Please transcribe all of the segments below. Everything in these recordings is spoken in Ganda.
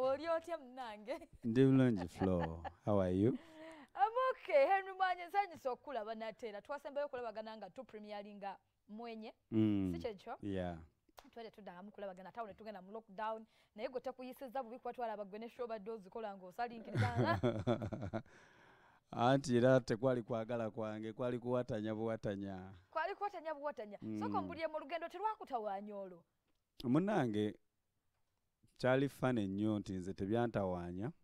Oli otya munange? Ndi bulungi Flo. How are you? I'm okay. Henry Mwanje nsanyuse okulaba nateera. Twasembayo okulabagana nga tu premieringa Mwanje. Si kyekyo? Yeah. Twale tuddamu kulabagana tawo ne tugenda mu lockdown naye gwe tekuyisiza bubi kuba twalaba gwe ne show badde ozikola ng'osalinkiriza. Anti era tekwali kwagala kwange, kwali kuwatanya buwatanya. Kwali kuwatanya buwatanya. Soko mbuliye mu lugendo terwakutawaanya olwo. Munnange kyali fane nnyo nti nze tebyantawaanya.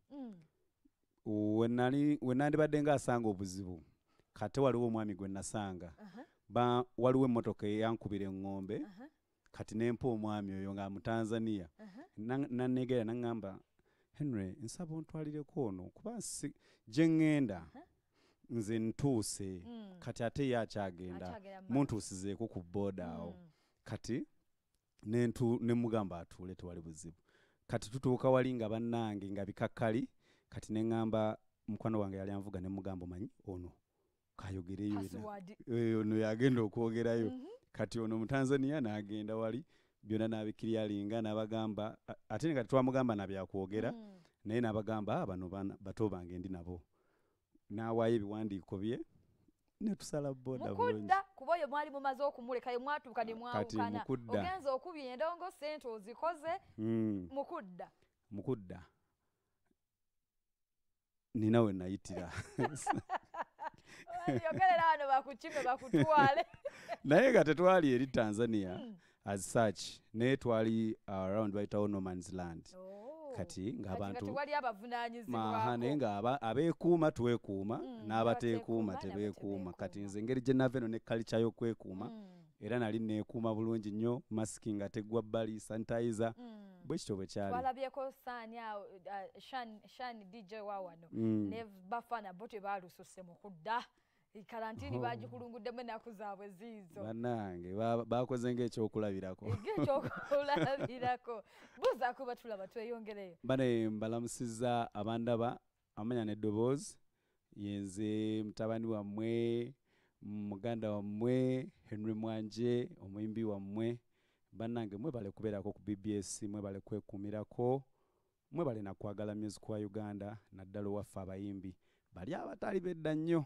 We nandibadde ng'asanga obuzibu kate waliwo omwami gwe nasanga. Waliwo emmotoka eyankubira eŋŋombe kati nempa omwami oyo nga mu Tanzania. Nanneegera naŋŋamba, Henry, nsaba ontwalireko ono kuba gye ŋŋenda nze ntuuse kati ate ye akyagenda muntuusizeeko ku booda awo. Kati ne mugamba atuule tewali buzibu. Kati tutuuka wali nga bannange nga bikakkali kati ne ŋŋamba mukwano wange yali anvuga ne mugamba omanyi ono kayogereyo ono yagenda okwogerayo. Kati ono mu Tanzania n'agenda wali byonna n'abikiryalinga n'abagamba ate nga twamugamba nabyakwogera naye n'abagamba bano bato bange ndi nabo. N'awaayo ebiwandiiko bye ne tusala boda bulungi. Mukudda kuba oyo mwali mumaze okumuleka ye mwatuuka ne mwawukana. Ogenza okubya endongo ssente ozikoze mukudda. Nina we nayitira. Yogerera wano bakukime bakutwale. Naye nga tetwali eri Tanzania as such naye twali around bayitawo no man's land. Kati ng'abantu wali abavunaanyizibwako naye nga abeekuuma twekuuma n'abateekuuma tebeekuuma. Kati nze engeri gye nava eno ne culture y'okwekuuma era nali neekuuma bulungi nnyo, masiki nga teggwa bbali, sanitizer bwe kityo bwe kyali. Twalabyeko saani awo Shani DJ wa wano ne Bafana bo tebaalususe mu kudda. Karantini bagikulunguddemu ennaku zaabwe ziizo. Bannange bakoze ng'ekyokulabirako. Ekyokulabirako. Buuza kuba tulaba tweyongereyo. Bane mbalamusizza abandaba amanya n'eddoboozi yenze mutabani wammwe muganda wammwe Henry Mwanje omuyimbi wammwe. Bannange mwebale kubeerako ku BBS, mwebale kwekuumirako, mwebale nakwagala music wa Uganda naddala owaffe abayimbi bali abatali bedda nnyo.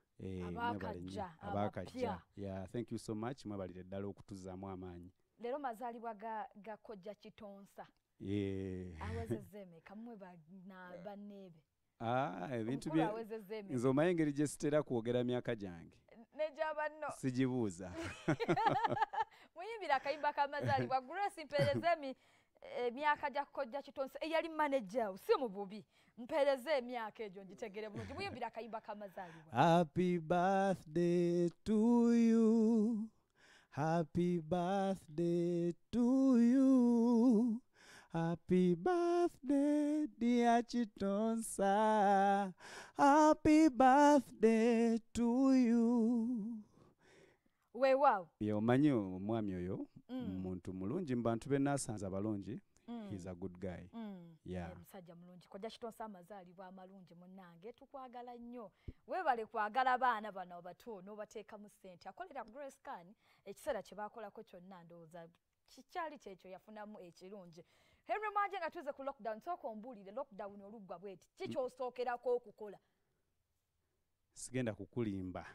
Abakajja. Yeah, thank you so much. Mwabalire ddala okutuzaamu amaanyi. Leero mazaalibwa ga Kojja Kitonsa. Awezezeme kamwe banneebe. Ebintu bye nze omanyi engeri gye sitera kwogera myaka gyange. Neja banno. Sigibuuza. Muyimbira akayimba k'amazaalibwa Grace Mperezemi emyaka gya Kojja Kitonsa eyali manager si mu bubi. Mpereze emyaka egyo ngitegere bulungi. Muyimbira akayimba k'amazaalibwa. Happy birthday to you. Happy birthday to you. Happy birthday dear Kitonsa. Happy birthday to you. Weewaawo. Omanyi omwami oyo muntu mulungi mu bantu be naasanze abalungi. He's a good guy. Yeah. Musajja mulungi. Kojja Kitonsa amazaalibwa amalungi munnange tukwagala nnyo. Weebale kwagala abaana bano abato n'obateekamu ssente. Akolera BBSKATI ekiseera kye baakolako kyonna ndowooza kikyali kyekyo yafunamu ekirungi. Henry Mwanje nga tuze ku lockdown sooka ombuulire lockdown oluggwa bweti ki ky'osookerako okukola? Sigenda kukulimba.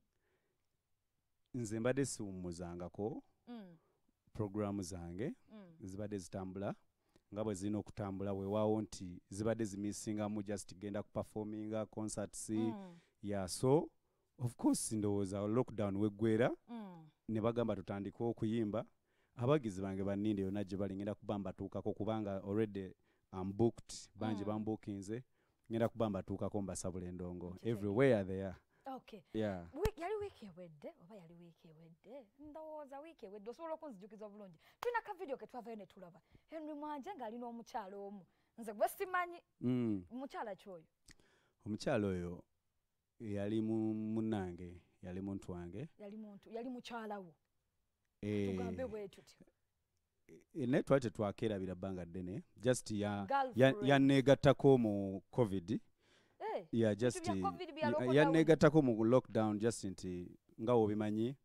Nze mbadde siwummuzangako programu zange zibadde zitambula nga bwe zirina okutambula weewaawo nti zibadde zimisingamu just genda kuperforminga concerts. So of course ndowooza lockdown weggwera ne bagamba tutandike okuyimba. Abagizi bange banninde yonna gye bali ngenda kuba mbatuukako kubanga already I'm booked. Bangi bambookinze ngenda kuba mbatuukako mbasabula endongo everywhere they are. Okay. Yeah. Yali wiiki ewedde oba yali wiiki ewedde? Ndowooza wiiki ewedde osobola okunzijukiza obulungi. Tulina ka video ke twavayo ne tulaba. Henry Mwanje ng'alina omukyala omu. Nze gwe simanyi. Mukyala ki oyo? Omukyala oyo yali munnange, yali muntu wange. Yali mukyala wo. Tugambe bwe tuti. Ne twali tetwakeerabira bbanga ddene. Just yanneegattako mu COVID. Just yanneegattako mu lockdown just nti nga obimanyi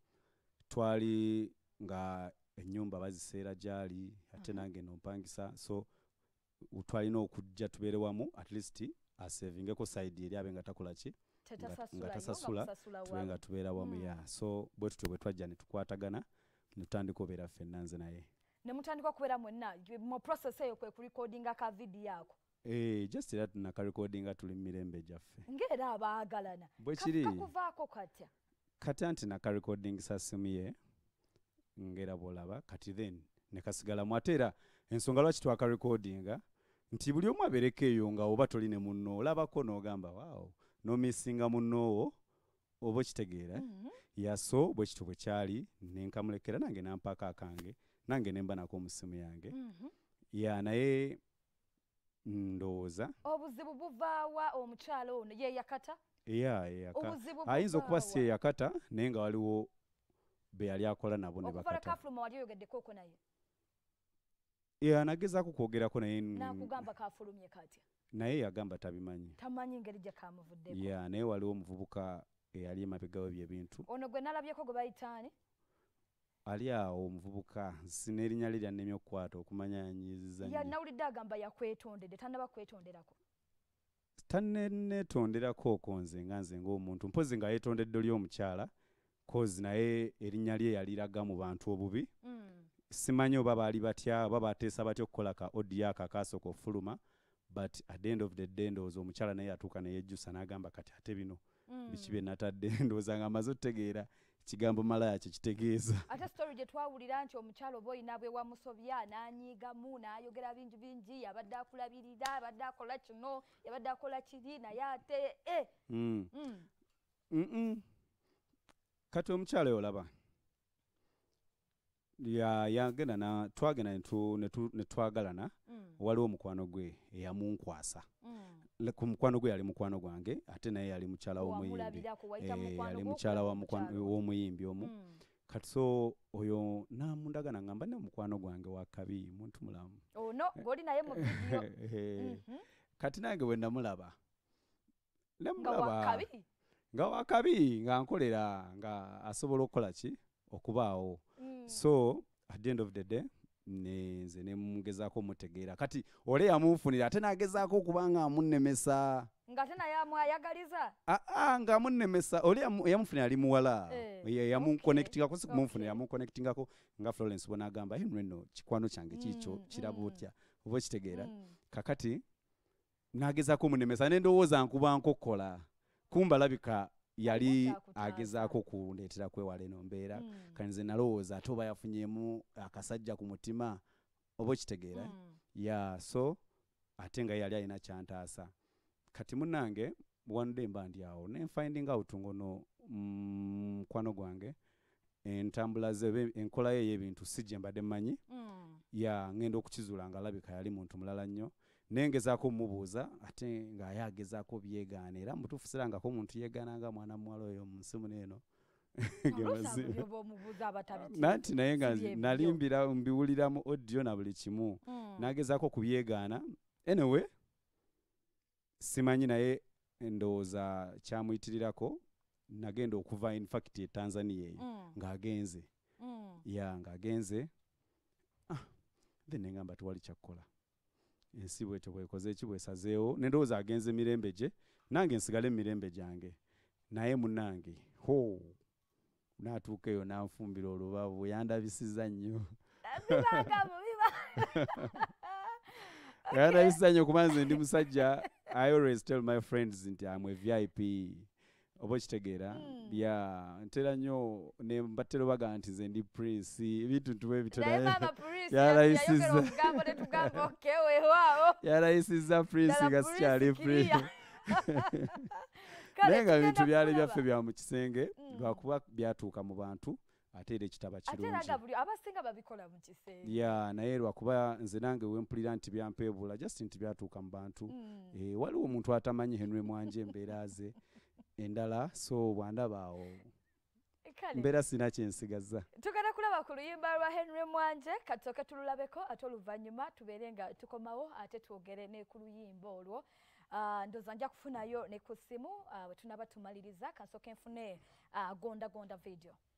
twali nga ennyumba baziseera gyali ate nange nompangisa so utwalina okujja tubeere wamu at least asavingeko side eri abe nga takola ki nga tasasula tube nga tubeera wamu ya so bwe tutyo bwe twajja ne tukwatagana ne tutandika obeera ffenna nze naye ne mutandika okubeera mwenna mu process eyo kwe kurecordinga ka video ako just era tunakarecordinga tuli mu mirembe gyaffe ng'era abaagalana bwe kiri kakuvaako katya kati anti nakarecordingisa simu ye ng'era bw'olaba kati then ne kasigalamu ate era ensonga lwaki twakarecordinga nti buli omu abeereko eyo nga oba toli ne munno olabako n'ogamba waawo n'omisinga munnoowo oba okitegeera yaso bwe kityo bwe kyali ne nkamulekera nange nampaako akange nange ne mba nako mu simu yange ya naye ndowooza obuzibu buvaawa omukyalo ono ye yakata ayinza okuba si ye yakata naye nga waliwo be yali akola nabo ne bakata wali oyogeddeko naye nagezaako kwogerako naye nakugamba kafulumye katya naye yagamba tabimanyi tamanyi ngeri gye kamuvuddeko naye waliwo omuvubuka eyali emabegawo byebintu ono gwe nalabyeko gwe bayitaani ali awo omuvubuka sinerinnya lye lyannemye okukwata okumanyanyiziza nawulidde agamba yakwetondedde tannaba kwetonderako tanneetonderako nze ng'omuntu mpozi nga yeetondedde oli omukyala kozi naye erinnya lye yaliraga mu bantu obubi simanyi oba baali batya oba bateesa batya okukola ka odiyo akakasooka okufuluma but at the end of the day ndowooza omukyala naye yatuuka neyejjusa n'agamba kati ate bino biki bye natadde ndowooza nga amaze otutegeera kigambo malaya kye kitegeeza ate story gye twawulira nti omukyala oba oyina bwe wamusobya n'anyiigamu n'ayogera bingi yabadde akulabirira yabadde akola kino yabadde akola kiri naye ate kati omukyala oyo olaba yagenda twagenda ne twagalana waliwo omukwano gwe eyamunkwasa ku mukwano gwe yali mukwano gwange ate naye yali mukyala w'omuyimbi yali mukyala w'omuyimbi omu kati so oyo namundagana ngamba ne mukwano gwange wakabi muntu mulamu goli naye mu video kati nange bwe namulaba nga wakabi nga nkolera nga asobola okukola ki okubaawo so at the end of the day nze nemugezaako omutegeera kati ole yamunfunira ate nagezaako okuba nga amunnemesa nga ate naye amwayagaliza nga amunnemesa ole yamunfunira ali muwala yamunkonektingako si kumunfunira yamunkonektingako nga Florence bona agamba Henry no kikwano kyange kiikyo kiraba otya oba okitegeera kakati nagezaako omunnemesa nendowooza nkuba nkokola kumbalabika yali agezaako kundeetera kwewala eno mbeera kati nze nalowooza ate oba yafunyemu akasajja ku mutima oba okitegeera so ate nga yali alina kyantaasa kati munnange one day mba ndi awo nenfinding out ngono mukwano gwange entambula ze enkola ye ey'ebintu si gye mbadde mmanyi ngenda okukizuula nga alabika yali muntu mulala nnyo nengezaako mubuuza ate ng'aye agezaako byegaana era mutuufu sirangako omuntu yeegaananga mwana muwala oyo mu nsi muno eno nanti naye nga nalimbira mbiwulira mu audio na buli kimu nagezaako kubyegaana anyway simanyi naye ndowooza kyamuyitirirako nagenda okuva in fact e Tanzania eyo ng'agenze ng'agenze then ngamba tewali kyakukola ensi bwetyo bwekoze eki bwesazeewo nendowooza agenze emirembe gye nange nsigale emirembe gyange naye munnange naatuuka eyo nanfumbira olubavu yandabisiza nnyo yandabisiza nnyo kuba nze ndi musajja I always tell my friends nti I'm a VIP oba okitegeera ntera nnyo ne mbatera baga nti nze ndi prince ebintu tuwe yarayisiza prince nga sikyali prince naye nga bintu byali byaffe bya mu kisenge lwakuba byatuuka mu bantu ate era ekitaba kirungi naye lwakuba nze nange wempulira nti byampeebuula just nti byatuuka mu bantu waliwo omuntu atamanyi Henry Mwanje embeera ze endala so bwandaba awo mbeera sina kyensigaza tugenda kulaba ku luyimba lwa Henry Mwanje katooke tululabeko ate oluvannyuma tubeere nga tukomawo ate twogere ne ku luyimba olwo ndoza nja kufunayo ne ku ssimu bwe tunaba tumaliriza kansooke nfune gonda video